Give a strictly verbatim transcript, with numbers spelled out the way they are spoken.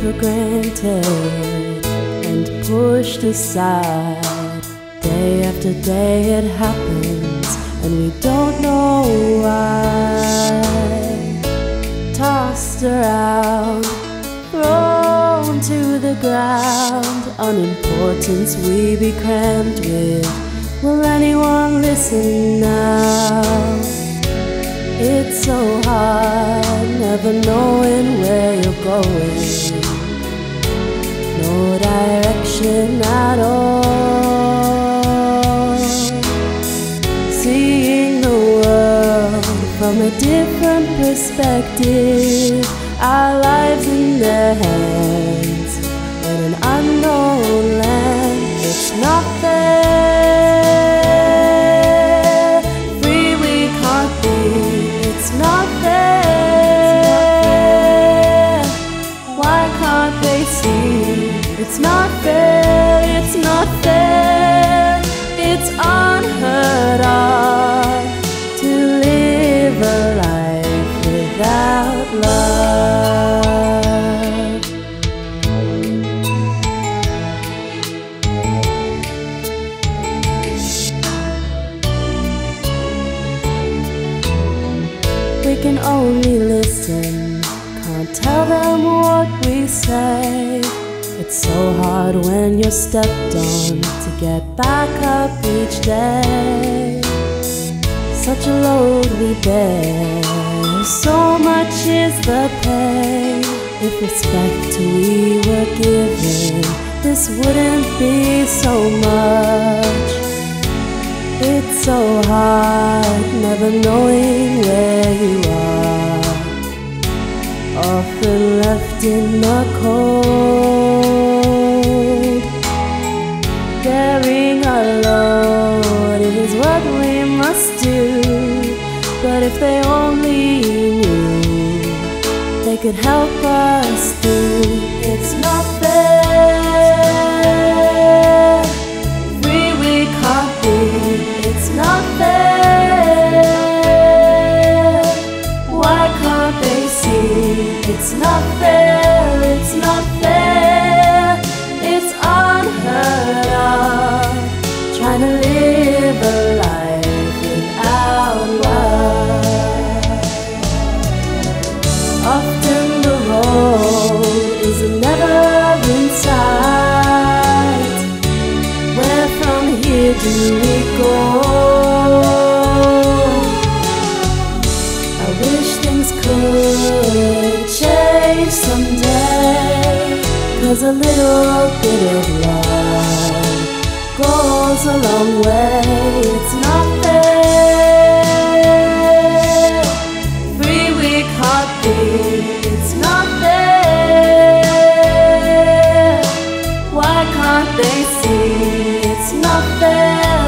for granted and pushed aside. Day after day it happens and we don't know why. Tossed around, thrown to the ground, unimportance we be crammed with. Will anyone listen now? It's so hard, never knowing where you're going. No direction at all. Seeing the world from a different perspective. Our lives in their hands, in an unknown land. It's not fair. Free we can't be. It's not fair. Why can't they see? It's not fair. It's not fair. It's unheard of to live a life without love. We can only listen, can't tell them what we say. It's so hard when you're stepped on to get back up each day. Such a load we bear, so much is the pay. If respect we were given, this wouldn't be so much. It's so hard, never knowing where you are, often left in the cold. Bearing a load is what we must do, but if they only knew, they could help us through. It's not fair. Free we can't be. It's not fair. Why can't they see? It's not fair. It's not fair. It's unheard of, trying to live a life without love. Often the road is never in sight. Where from here do we go? I wish things could change someday, 'cause a little bit of love goes a long way. It's not fair. Free we can't be. It's not fair. Why can't they see? It's not fair.